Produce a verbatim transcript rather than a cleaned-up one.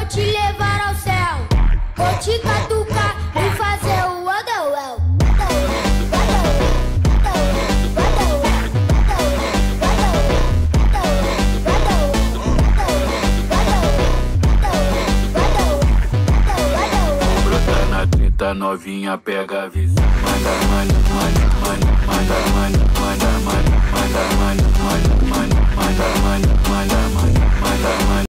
vou te levar ao céu. Vou te catucar e fazer o Wonderwell. Brota na trinta, novinha, pega a visão. Manda, manda, manda, manda, manda, manda, manda, manda, manda, manda, manda, manda, manda, manda, manda, manda.